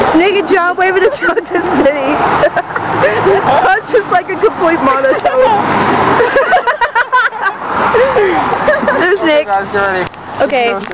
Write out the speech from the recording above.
Naked John waving at Johnson City. That's just like a complete monotone. There's Nick. Guys, get ready. Okay.